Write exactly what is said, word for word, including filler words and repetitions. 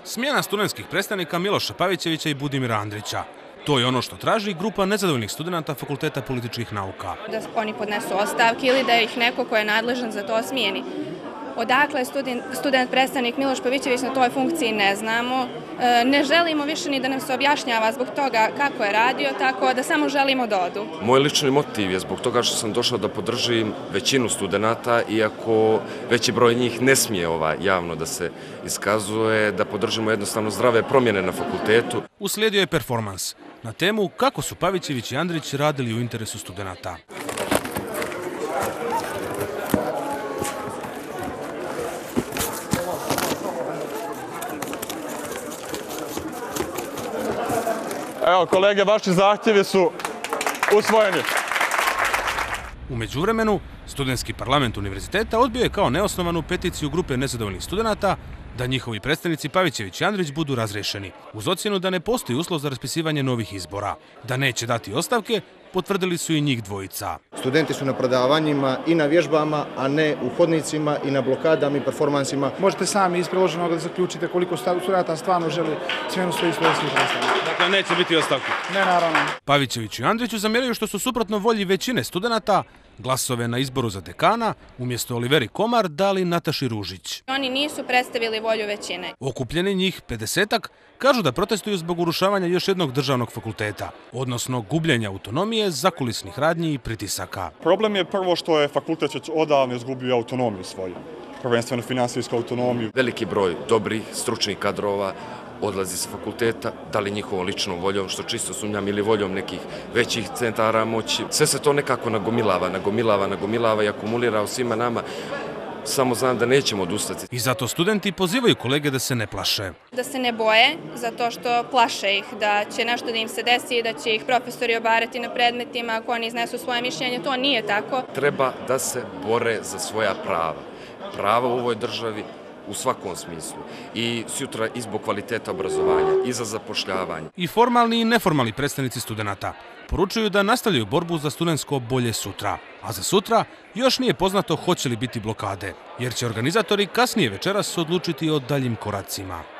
Smjena studentskih predstavnika Miloša Pavićevića i Budimira Andrića. To je ono što traži grupa nezadovoljnih studenta Fakulteta političkih nauka. Da oni podnesu ostavke ili da ih neko ko je nadležan za to smijeni. Odakle student, student predstavnik Miloš Pavićević na toj funkciji ne znamo. E, ne želimo više ni da nam se objašnjava zbog toga kako je radio, tako da samo želimo da odu. Moj lični motiv je zbog toga što sam došao da podržim većinu studenta, iako veći broj njih ne smije ova javno da se iskazuje, da podržimo jednostavno zdrave promjene na fakultetu. Uslijedio je performans na temu kako su Pavićević i Andrić radili u interesu studenta. Evo, kolege, vaši zahtjevi su usvojeni. U međuvremenu, studentski parlament univerziteta odbio je kao neosnovanu peticiju grupe nezadovoljnih studenta da njihovi predstavnici Pavićević i Andrić budu razrešeni, uz ocjenu da ne postoji uslov za raspisivanje novih izbora. Da neće dati ostavke, potvrdili su i njih dvojica. Studenti su na predavanjima i na vježbama, a ne u hodnicima i na blokadama i performansima. Možete sami iz priloženog da zaključite koliko studenta stvarno želi smjenu svojih studentskih predstavnika. Dakle, neće biti ostavke? Ne, naravno. Pavićeviću i Andriću zamjeraju što su suprotno volji većine studenta glasove na izboru za dekana umjesto Oliveri Komar dali Nataši Ružić. Oni nisu predstavili volju većine. Okupljeni njih pedesetak kažu da protestuju zbog urušavanja još jednog državnog fakulteta, odnosno gubljenja autonomije, zakulisnih radnji i pritisaka. Problem je prvo što je fakultet već odavno izgubio autonomiju svoju, prvenstveno finansijsku autonomiju. Veliki broj dobrih, stručnih kadrova odlazi sa fakulteta, da li njihovom ličnom voljom, što čisto sumnjam, ili voljom nekih većih centara moći. Sve se to nekako nagomilava, nagomilava, nagomilava i akumulira u svima nama. Samo znam da nećemo odustati. I zato studenti pozivaju kolege da se ne plaše. Da se ne boje, zato što plaše ih, da će nešto da im se desi, da će ih profesori obarati na predmetima ako oni iznesu svoje mišljenje. To nije tako. Treba da se bore za svoja prava. Prava u ovoj državi u svakom smislu. I sutra i zbog kvaliteta obrazovanja, i za zapošljavanje. I formalni i neformalni predstavnici studenta poručuju da nastavljaju borbu za studentsko bolje sutra. A za sutra još nije poznato hoće li biti blokade, jer će organizatori kasnije večeras odlučiti o daljim koracima.